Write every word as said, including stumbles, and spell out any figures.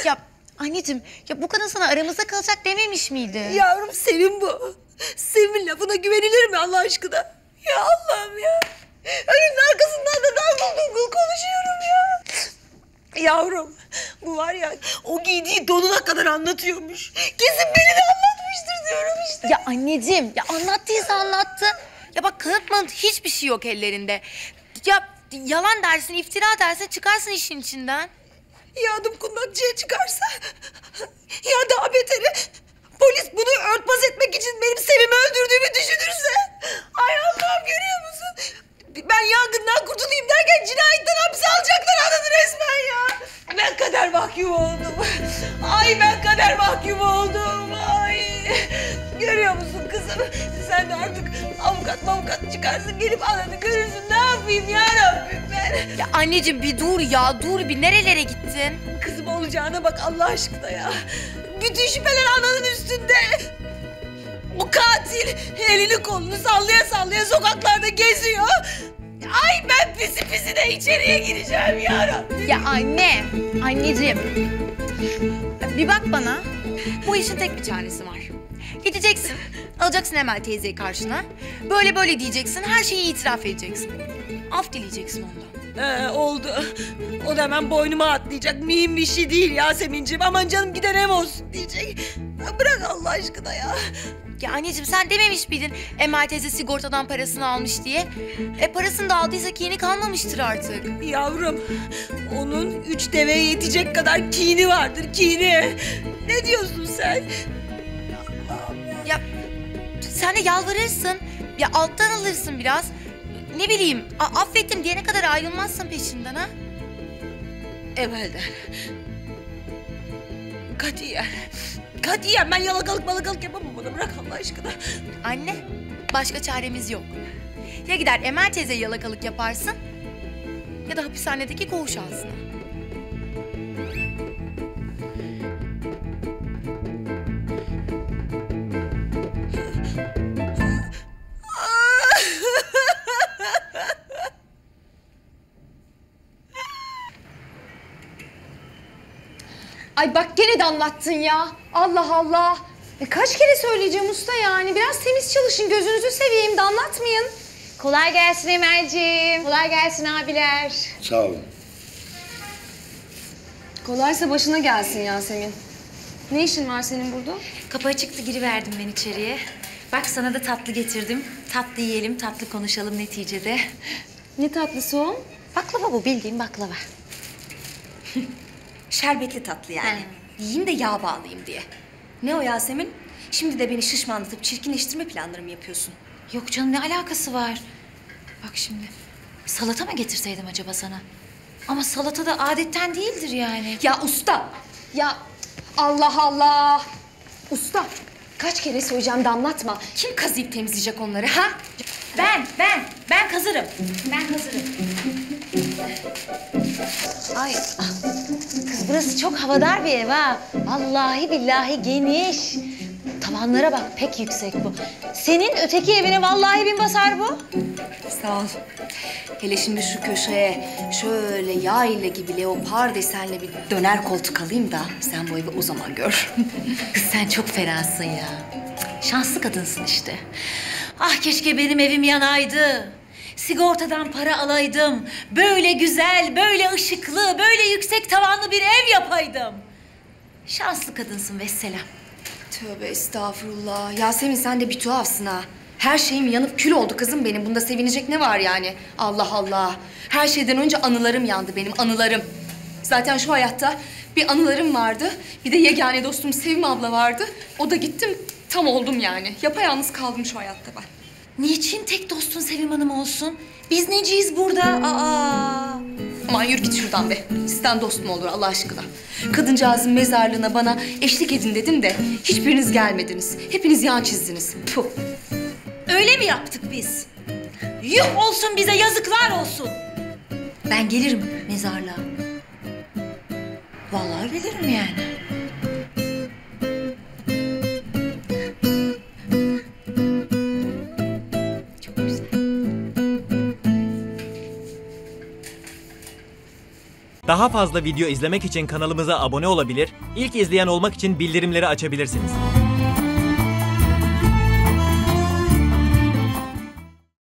Ya anneciğim, ya bu kadın sana aramızda kalacak dememiş miydi? Yavrum Sevim bu. Sevim'in lafına güvenilir mi Allah aşkına? Ya Allah'ım ya. Önümün arkasından da dal dal konuşuyorum ya. Yavrum bu var ya o giydiği donuna kadar anlatıyormuş. Kesin beni de anlatmıştır diyorum işte. Ya anneciğim, ya anlattıysa anlattı. Ya bak kanıt manıt hiçbir şey yok ellerinde. Ya yalan dersin, iftira dersin, çıkarsın işin içinden. Ya adım kundakçıya çıkarsa? Ya daha beteri polis bunu örtbas etmek için benim Sevim'i öldürdüğümü düşünürse? Ay Allah'ım görüyor musun? Ben yangından kurtulayım derken cinayetten hapse alacaklar adını resmen ya. Ben kader mahkumu oldum. Ay ben kader mahkumu oldum. Ay. Görüyor musun kızım? Sen de artık avukat mavukat çıkarsın gelip ananı görürsün. Ne yapayım ya Rabbim ben? Ya anneciğim bir dur ya, dur bir nerelere gittin? Kızım olacağına bak Allah aşkına ya. Bütün şüpheler ananın üstünde. Bu katil elini kolunu sallaya sallaya sokaklarda geziyor. Ay ben pisi pisine içeriye gireceğim ya Rabbim. Ya anne, anneciğim. Bir bak bana. Bu işin tek bir çaresi var. Gideceksin, alacaksın Emel teyzeyi karşına. Böyle böyle diyeceksin, her şeyi itiraf edeceksin. Af dileyeceksin ondan. Ee, oldu. O da hemen boynuma atlayacak. Mühim bir şey değil Yasemin'ciğim. Aman canım giden ev olsun diyecek. Ya bırak Allah aşkına ya. Ya anneciğim sen dememiş miydin Emel teyze sigortadan parasını almış diye? E parasını da aldıysa kini kalmamıştır artık. Yavrum, onun üç deveye yetecek kadar kini vardır, kini. Ne diyorsun sen? Ya sen de yalvarırsın, ya alttan alırsın biraz. Ne bileyim, affettim diyene kadar ayrılmazsın peşinden ha? Emel'den. Katiyen. Katiyen ben yalakalık malakalık yapamam ona. Bırak Allah aşkına. Anne, başka çaremiz yok. Ya gider Emel teyze yalakalık yaparsın ya da hapishanedeki koğuş ağzına. Ay bak gene de anlattın ya. Allah Allah. E kaç kere söyleyeceğim usta yani. Biraz temiz çalışın, gözünüzü seveyim de anlatmayın. Kolay gelsin Emel'ciğim. Kolay gelsin abiler. Sağ olun. Kolaysa başına gelsin Yasemin. Ne işin var senin burada? Kapı açıktı, giriverdim ben içeriye. Bak sana da tatlı getirdim. Tatlı yiyelim, tatlı konuşalım neticede. Ne tatlısı o? Baklava bu, bildiğin baklava. Şerbetli tatlı yani. Yiyeyim de yağ bağlayayım diye. Ne o Yasemin? Şimdi de beni şişmanlatıp çirkinleştirme planları mı yapıyorsun? Yok canım, ne alakası var? Bak şimdi, salata mı getirseydim acaba sana? Ama salata da adetten değildir yani. Ya usta. Ya Allah Allah. Usta kaç kere söyleyeceğim de anlatma. Kim kazıyıp temizleyecek onları ha? Ben, ben, ben kazırım. Ben kazırım. Ay kız burası çok havadar bir ev ha. Vallahi billahi geniş. Tavanlara bak pek yüksek bu. Senin öteki evine vallahi bin basar bu. Sağ ol. Hele şimdi şu köşeye şöyle yayla gibi leopar desenli bir döner koltuk alayım da sen bu evi o zaman gör. Kız sen çok fenasın ya. Şanslı kadınsın işte. Ah keşke benim evim yanaydı. Sigortadan para alaydım. Böyle güzel, böyle ışıklı, böyle yüksek tavanlı bir ev yapaydım. Şanslı kadınsın vesselam. Tövbe estağfurullah. Yasemin sen de bir tuhafsın ha. Her şeyim yanıp kül oldu kızım benim. Bunda sevinecek ne var yani? Allah Allah. Her şeyden önce anılarım yandı benim, anılarım. Zaten şu hayatta bir anılarım vardı. Bir de yegane dostum Sevim abla vardı. O da gittim, tam oldum yani. Yapayalnız kaldım şu hayatta ben. Niçin tek dostun Sevim Hanım olsun? Biz neciyiz burada? Aa! Aman yürü git şuradan be. Sizden dost mu olur Allah aşkına? Kadıncağızın mezarlığına bana eşlik edin dedim de hiçbiriniz gelmediniz. Hepiniz yan çizdiniz. Puh. Öyle mi yaptık biz? Yuh olsun bize, yazıklar olsun. Ben gelirim mezarlığa. Vallahi gelirim yani. Çok güzel. Daha fazla video izlemek için kanalımıza abone olabilir, ilk izleyen olmak için bildirimleri açabilirsiniz.